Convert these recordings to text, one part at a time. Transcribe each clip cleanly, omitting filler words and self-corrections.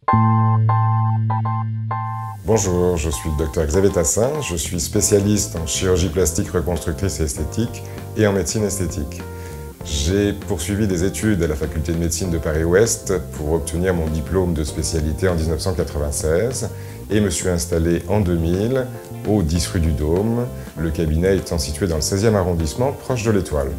Bonjour, je suis le Dr Xavier Tassin, je suis spécialiste en chirurgie plastique reconstructrice et esthétique et en médecine esthétique. J'ai poursuivi des études à la faculté de médecine de Paris-Ouest pour obtenir mon diplôme de spécialité en 1996 et me suis installé en 2000 au 10 rue du Dôme, le cabinet étant situé dans le 16e arrondissement, proche de l'Étoile.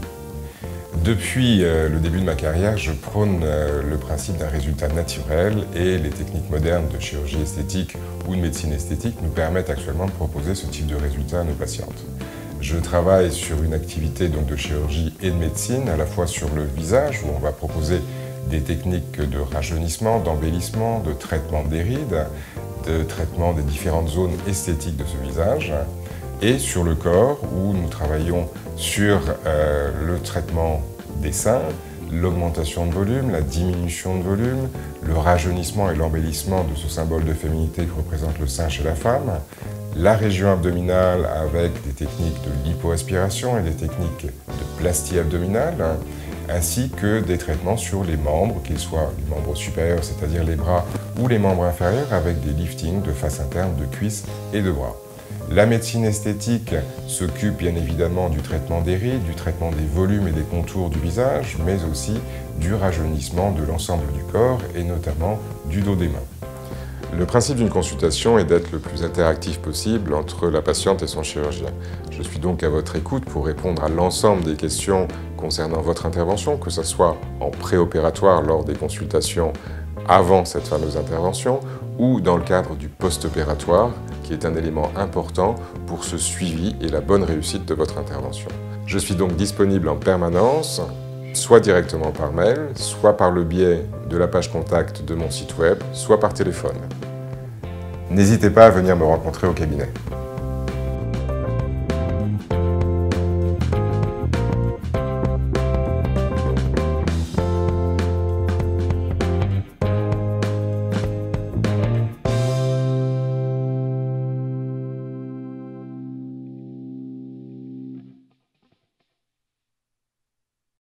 Depuis le début de ma carrière, je prône le principe d'un résultat naturel et les techniques modernes de chirurgie esthétique ou de médecine esthétique nous permettent actuellement de proposer ce type de résultat à nos patientes. Je travaille sur une activité donc de chirurgie et de médecine, à la fois sur le visage, où on va proposer des techniques de rajeunissement, d'embellissement, de traitement des rides, de traitement des différentes zones esthétiques de ce visage, et sur le corps, où nous travaillons sur le traitement des seins, l'augmentation de volume, la diminution de volume, le rajeunissement et l'embellissement de ce symbole de féminité que représente le sein chez la femme, la région abdominale avec des techniques de lipoaspiration et des techniques de plastie abdominale, ainsi que des traitements sur les membres, qu'ils soient les membres supérieurs, c'est-à-dire les bras, ou les membres inférieurs, avec des liftings de face interne, de cuisses et de bras. La médecine esthétique s'occupe bien évidemment du traitement des rides, du traitement des volumes et des contours du visage, mais aussi du rajeunissement de l'ensemble du corps et notamment du dos des mains. Le principe d'une consultation est d'être le plus interactif possible entre la patiente et son chirurgien. Je suis donc à votre écoute pour répondre à l'ensemble des questions concernant votre intervention, que ce soit en préopératoire lors des consultations avant cette fameuse intervention ou dans le cadre du post-opératoire, qui est un élément important pour ce suivi et la bonne réussite de votre intervention. Je suis donc disponible en permanence, soit directement par mail, soit par le biais de la page contact de mon site web, soit par téléphone. N'hésitez pas à venir me rencontrer au cabinet.